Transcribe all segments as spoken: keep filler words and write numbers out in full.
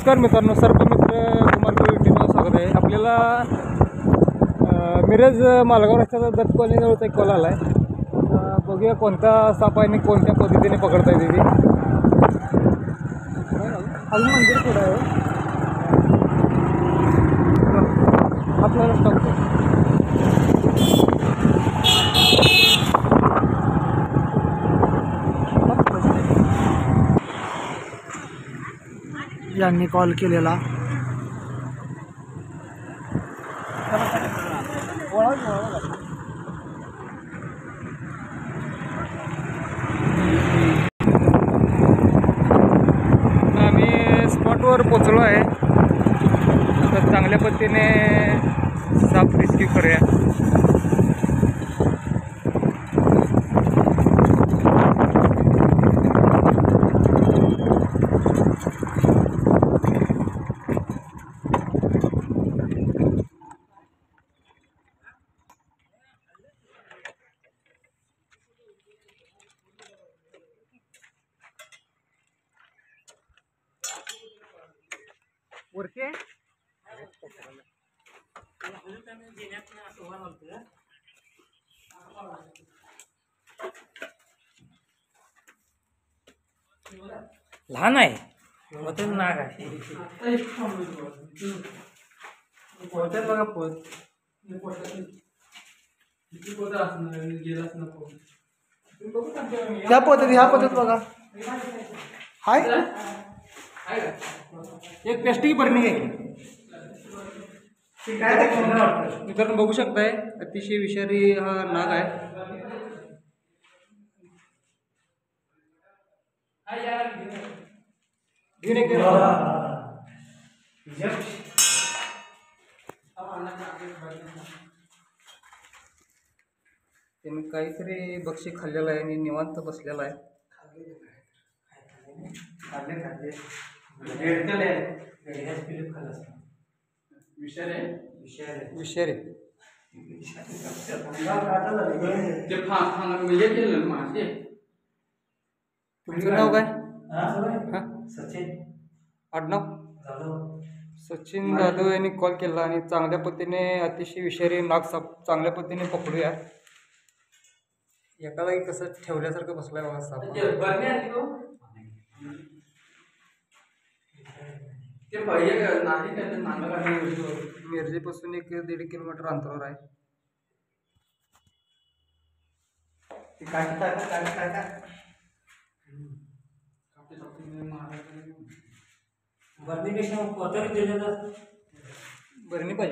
नमस्कार मित्रांनो, सर्प मित्र कुमार टीमला स्वागत आहे. आपल्याला मिरज मालगाव रस्त्याचा दत्त कॉलनीजवळचा एक कॉल आला आहे. बघूया कोणता साप आहे आणि कोणत्या पद्धतीने पकडता येते ती. अजून मंदिर पुढं आहे आपल्याला स्टॉप. यांनी कॉल केलेला आम्ही स्पॉटवर पोचलो आहे. तर चांगल्या पद्धतीने साप रेस्क्यू करूया. वरती लहान आहे नाग आहे. बघा पोत ह्या पद्धती ह्या पद्धत बघा. हाय एक प्लास्टिक बरणी आहे. मित्रांनो बघू शकताय, अतिशय विषारी हा नाग आहे. त्याने काहीतरी बक्षी खाल्लेला आहे आणि निवांत बसलेला आहे. विषारी तुमचं नाव काय? सचिन आडनाव सचिन जाधव यांनी कॉल केला आणि चांगल्या पद्धतीने अतिशय विषारी नाग साप चांगल्या पद्धतीने पकडूया. एका जागी कसं ठेवल्यासारखं बसलाय बघा साप. मिरजेपासून एक दीड किलोमीटर अंतरावर आहे. बरणी पाहिजे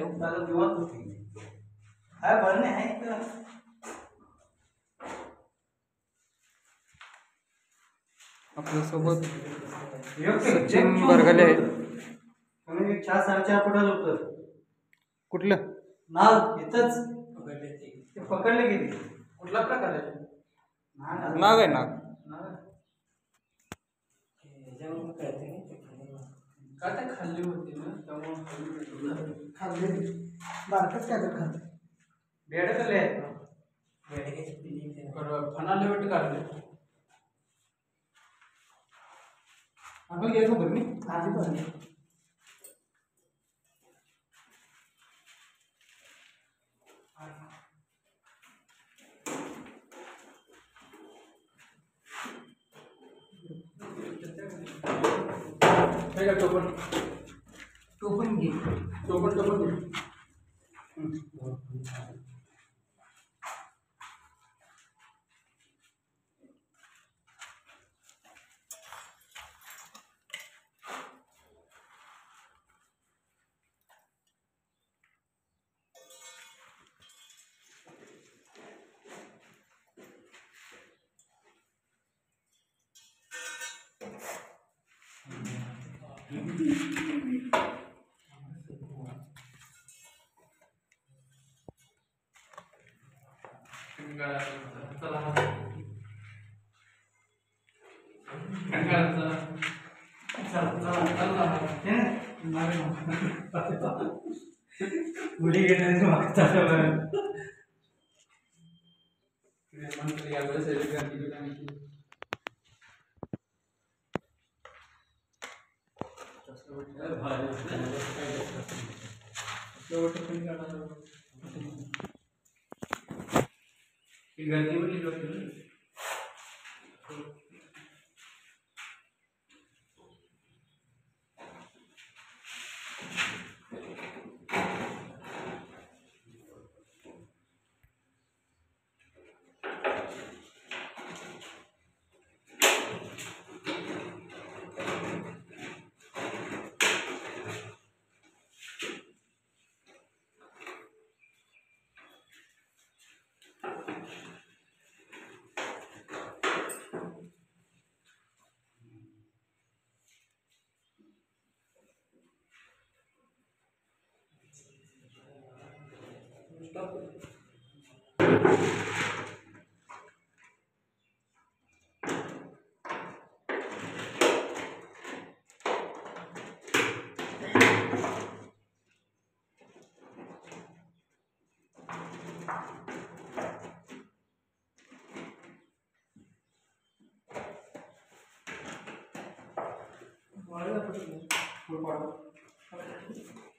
आपल्यासोबत सचिन बरगाले आहेत. चार साडेचार फुटाचं होतं. कुठलं नाग इथंच पकडले गेले. कुठला प्रकार आहे? नाग आहे नाग. काय खाल्ली होती ना त्यामुळे खाल्ले बारकच काय तर खात बेड खाल्ले फणाले वाट काढले. आपण घ्यायचं बरणी आधी पण टोपण टोपण घे टोपण टोपण घे. उडी घेण्याची मागता फुल पाडा